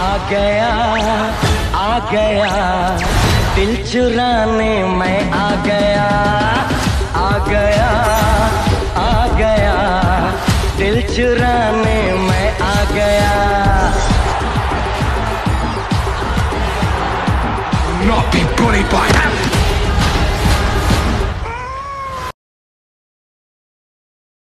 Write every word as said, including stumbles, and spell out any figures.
आ गया आ गया दिल चुराने मैं आ गया आ गया आ गया दिल चुराने मैं आ गया। Not be bullied by them.